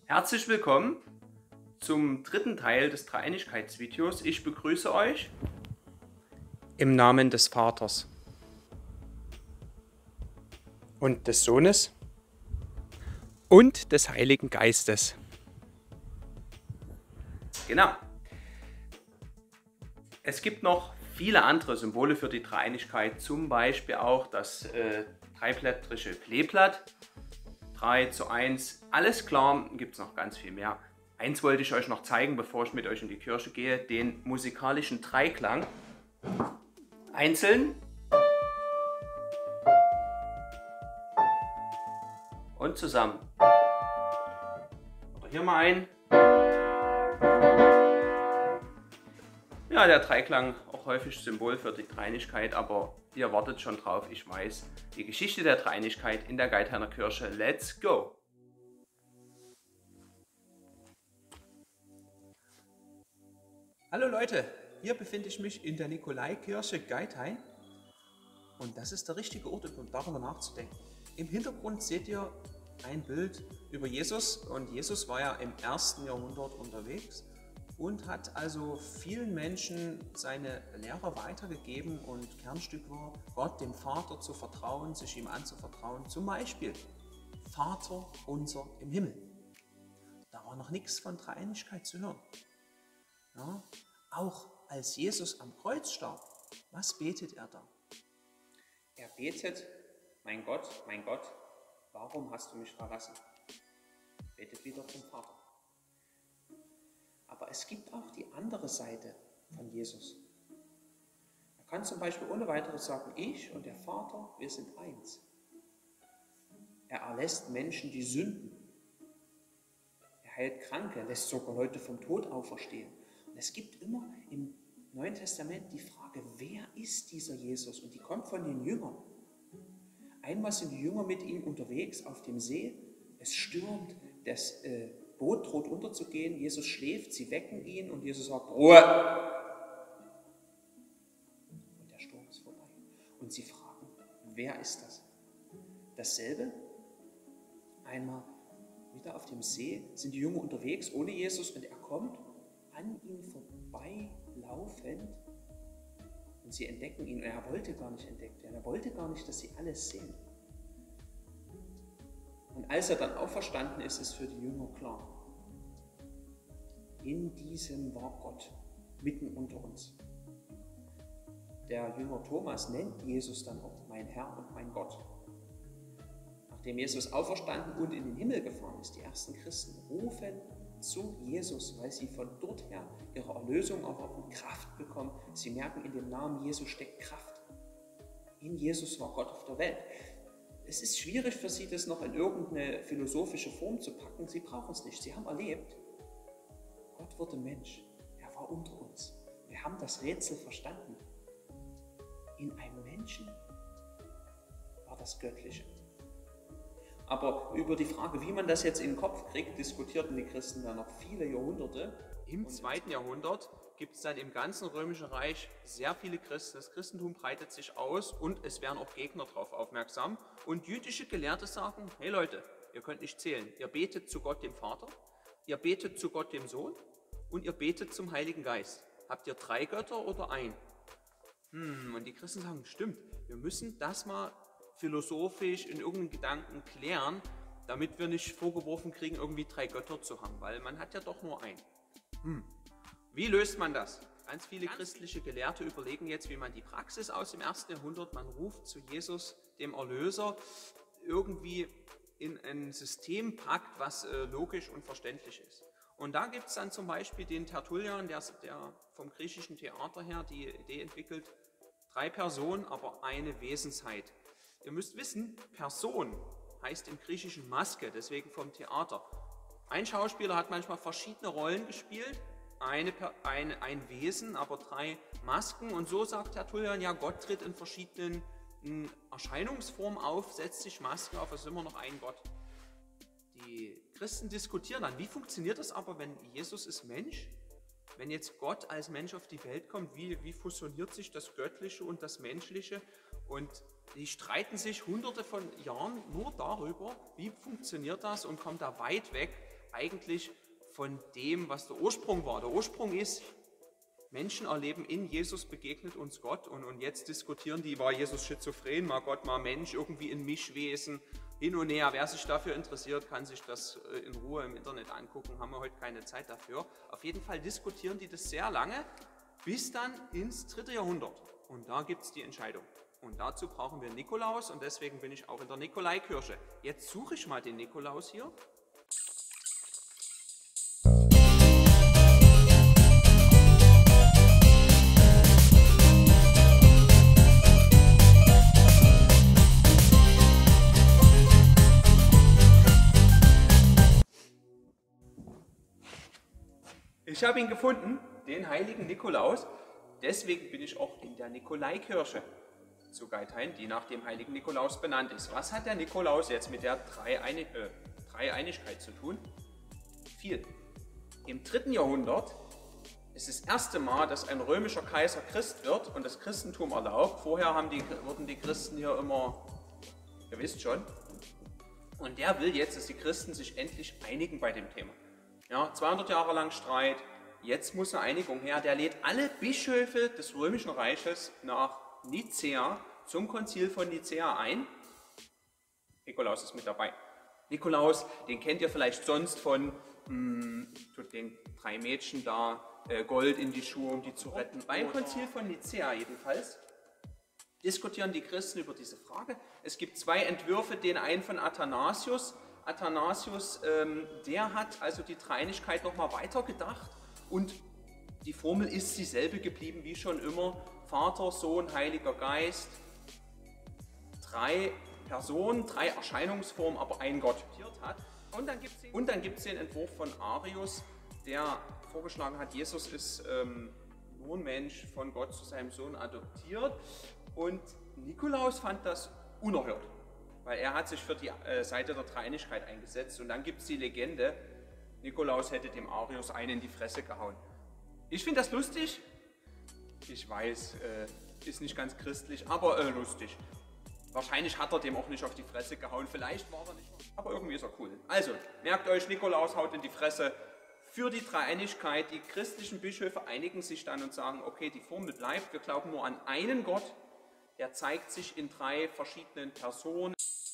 Herzlich willkommen zum dritten Teil des Dreieinigkeitsvideos. Ich begrüße euch im Namen des Vaters und des Sohnes und des Heiligen Geistes. Genau. Es gibt noch viele andere Symbole für die Dreieinigkeit, zum Beispiel auch das dreiblättrige Kleeblatt. 3:1, alles klar, gibt es noch ganz viel mehr. Eins wollte ich euch noch zeigen, bevor ich mit euch in die Kirche gehe, den musikalischen Dreiklang. Einzeln und zusammen. Oder hier mal ein. Ja, der Dreiklang auch häufig Symbol für die Dreieinigkeit, aber ihr wartet schon drauf, ich weiß. Die Geschichte der Dreieinigkeit in der Geithainer Kirche. Let's go! Hallo Leute, hier befinde ich mich in der Nikolaikirche Geithain und das ist der richtige Ort, um darüber nachzudenken. Im Hintergrund seht ihr ein Bild über Jesus und Jesus war ja im 1. Jahrhundert unterwegs und hat also vielen Menschen seine Lehre weitergegeben und Kernstück war, Gott, dem Vater zu vertrauen, sich ihm anzuvertrauen. Zum Beispiel, Vater unser im Himmel. Da war noch nichts von Dreieinigkeit zu hören. Ja, auch als Jesus am Kreuz starb, was betet er da? Er betet, mein Gott, warum hast du mich verlassen? Betet wieder zum Vater. Aber es gibt auch die andere Seite von Jesus. Er kann zum Beispiel ohne weiteres sagen, ich und der Vater, wir sind eins. Er erlässt Menschen die Sünden. Er heilt Kranke, lässt sogar Leute vom Tod auferstehen. Und es gibt immer im Neuen Testament die Frage, wer ist dieser Jesus? Und die kommt von den Jüngern. Einmal sind die Jünger mit ihm unterwegs auf dem See. Es stürmt, das Boot droht unterzugehen. Jesus schläft, sie wecken ihn und Jesus sagt, Ruhe! Und der Sturm ist vorbei. Und sie fragen, wer ist das? Dasselbe, einmal wieder auf dem See, sind die Jünger unterwegs ohne Jesus und er kommt an ihm vorbeilaufend und sie entdecken ihn. Und er wollte gar nicht entdeckt werden. Er wollte gar nicht, dass sie alles sehen. Und als er dann auferstanden ist, ist für die Jünger klar, in diesem war Gott mitten unter uns. Der Jünger Thomas nennt Jesus dann auch mein Herr und mein Gott. Nachdem Jesus auferstanden und in den Himmel gefahren ist, die ersten Christen rufen zu Jesus, weil sie von dort her ihre Erlösung erwarten, Kraft bekommen. Sie merken, in dem Namen Jesus steckt Kraft. In Jesus war Gott auf der Welt. Es ist schwierig für sie, das noch in irgendeine philosophische Form zu packen. Sie brauchen es nicht. Sie haben erlebt, Gott wurde Mensch. Er war unter uns. Wir haben das Rätsel verstanden. In einem Menschen war das Göttliche. Aber über die Frage, wie man das jetzt in den Kopf kriegt, diskutierten die Christen dann noch viele Jahrhunderte. Im 2. Jahrhundert gibt es dann im ganzen Römischen Reich sehr viele Christen. Das Christentum breitet sich aus und es werden auch Gegner darauf aufmerksam. Und jüdische Gelehrte sagen, hey Leute, ihr könnt nicht zählen. Ihr betet zu Gott dem Vater, ihr betet zu Gott dem Sohn und ihr betet zum Heiligen Geist. Habt ihr 3 Götter oder ein? Und die Christen sagen, stimmt, wir müssen das mal philosophisch in irgendeinen Gedanken klären, damit wir nicht vorgeworfen kriegen, irgendwie 3 Götter zu haben, weil man hat ja doch nur einen. Wie löst man das? Ganz viele christliche Gelehrte überlegen jetzt, wie man die Praxis aus dem 1. Jahrhundert, man ruft zu Jesus, dem Erlöser, irgendwie in ein System packt, was logisch und verständlich ist. Und da gibt es dann zum Beispiel den Tertullian, der vom griechischen Theater her die Idee entwickelt, 3 Personen, aber eine Wesenheit. Ihr müsst wissen, Person heißt im Griechischen Maske, deswegen vom Theater. Ein Schauspieler hat manchmal verschiedene Rollen gespielt, ein Wesen, aber 3 Masken. Und so sagt Tertullian, ja, Gott tritt in verschiedenen Erscheinungsformen auf, setzt sich Masken auf, es ist immer noch ein Gott. Die Christen diskutieren dann, wie funktioniert das aber, wenn Jesus ist Mensch? Wenn jetzt Gott als Mensch auf die Welt kommt, wie fusioniert sich das Göttliche und das Menschliche? Und die streiten sich hunderte von Jahren nur darüber, wie funktioniert das und kommen da weit weg eigentlich von dem, was der Ursprung war. Der Ursprung ist, Menschen erleben in Jesus begegnet uns Gott und jetzt diskutieren die, war Jesus schizophren, mal Gott, mal Mensch, irgendwie ein Mischwesen, hin und her. Wer sich dafür interessiert, kann sich das in Ruhe im Internet angucken, haben wir heute keine Zeit dafür. Auf jeden Fall diskutieren die das sehr lange, bis dann ins 3. Jahrhundert. Und da gibt es die Entscheidung. Und dazu brauchen wir Nikolaus und deswegen bin ich auch in der Nikolaikirche. Jetzt suche ich mal den Nikolaus hier. Ich habe ihn gefunden, den heiligen Nikolaus. Deswegen bin ich auch in der Nikolaikirche zu Geithain, die nach dem heiligen Nikolaus benannt ist. Was hat der Nikolaus jetzt mit der Dreieinigkeit zu tun? Viel. Im 3. Jahrhundert ist das erste Mal, dass ein römischer Kaiser Christ wird und das Christentum erlaubt. Vorher wurden die Christen hier immer, ihr wisst schon, und der will jetzt, dass die Christen sich endlich einigen bei dem Thema. Ja, 200 Jahre lang Streit, jetzt muss eine Einigung her. Der lädt alle Bischöfe des Römischen Reiches nach Nicäa zum Konzil von Nicäa ein. Nikolaus ist mit dabei. Nikolaus, den kennt ihr vielleicht sonst von tut den 3 Mädchen da Gold in die Schuhe, um die zu retten. Beim Konzil von Nicäa jedenfalls diskutieren die Christen über diese Frage. Es gibt 2 Entwürfe, den einen von Athanasius. Athanasius, der hat also die Dreieinigkeit nochmal weitergedacht und die Formel ist dieselbe geblieben wie schon immer. Vater, Sohn, Heiliger Geist, 3 Personen, 3 Erscheinungsformen, aber ein Gott hat. Und dann gibt es den Entwurf von Arius, der vorgeschlagen hat, Jesus ist nur ein Mensch, von Gott zu seinem Sohn adoptiert. Und Nikolaus fand das unerhört, weil er hat sich für die Seite der Dreieinigkeit eingesetzt. Und dann gibt es die Legende, Nikolaus hätte dem Arius einen in die Fresse gehauen. Ich finde das lustig. Ich weiß, ist nicht ganz christlich, aber lustig. Wahrscheinlich hat er dem auch nicht auf die Fresse gehauen, vielleicht war er nicht, aber irgendwie ist er cool. Also, merkt euch, Nikolaus haut in die Fresse für die Dreieinigkeit. Die christlichen Bischöfe einigen sich dann und sagen, okay, die Formel bleibt, wir glauben nur an einen Gott, der zeigt sich in 3 verschiedenen Personen.